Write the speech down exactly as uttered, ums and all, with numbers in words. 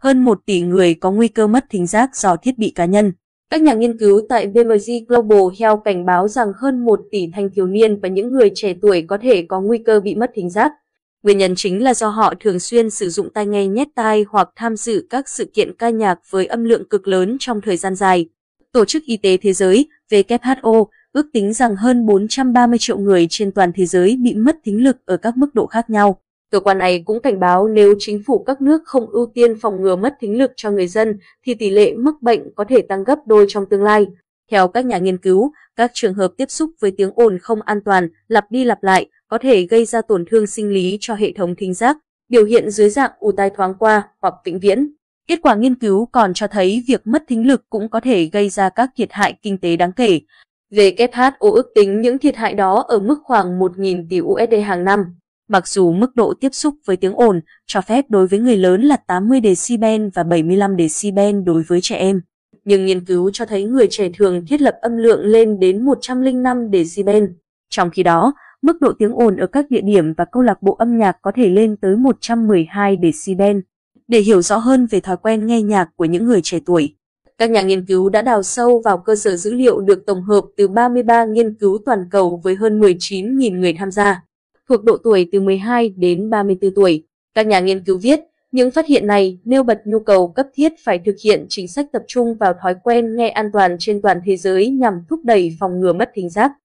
hơn một tỷ người có nguy cơ mất thính giác do thiết bị cá nhân. Các nhà nghiên cứu tại bê em giê Global Health cảnh báo rằng hơn một tỷ thanh thiếu niên và những người trẻ tuổi có thể có nguy cơ bị mất thính giác. Nguyên nhân chính là do họ thường xuyên sử dụng tai nghe nhét tai hoặc tham dự các sự kiện ca nhạc với âm lượng cực lớn trong thời gian dài. Tổ chức Y tế Thế giới W H O ước tính rằng hơn bốn trăm ba mươi triệu người trên toàn thế giới bị mất thính lực ở các mức độ khác nhau. Cơ quan này cũng cảnh báo nếu chính phủ các nước không ưu tiên phòng ngừa mất thính lực cho người dân thì tỷ lệ mắc bệnh có thể tăng gấp đôi trong tương lai. Theo các nhà nghiên cứu, các trường hợp tiếp xúc với tiếng ồn không an toàn lặp đi lặp lại có thể gây ra tổn thương sinh lý cho hệ thống thính giác, biểu hiện dưới dạng ù tai thoáng qua hoặc vĩnh viễn. Kết quả nghiên cứu còn cho thấy việc mất thính lực cũng có thể gây ra các thiệt hại kinh tế đáng kể. W H O ước tính những thiệt hại đó ở mức khoảng một nghìn tỷ u ét đê hàng năm. Mặc dù mức độ tiếp xúc với tiếng ồn cho phép đối với người lớn là tám mươi decibel và bảy mươi lăm decibel đối với trẻ em, nhưng nghiên cứu cho thấy người trẻ thường thiết lập âm lượng lên đến một trăm lẻ năm decibel. Trong khi đó, mức độ tiếng ồn ở các địa điểm và câu lạc bộ âm nhạc có thể lên tới một trăm mười hai decibel. Để hiểu rõ hơn về thói quen nghe nhạc của những người trẻ tuổi, các nhà nghiên cứu đã đào sâu vào cơ sở dữ liệu được tổng hợp từ ba mươi ba nghiên cứu toàn cầu với hơn mười chín nghìn người tham gia, thuộc độ tuổi từ mười hai đến ba mươi tư tuổi. Các nhà nghiên cứu viết, những phát hiện này nêu bật nhu cầu cấp thiết phải thực hiện chính sách tập trung vào thói quen nghe an toàn trên toàn thế giới nhằm thúc đẩy phòng ngừa mất thính giác.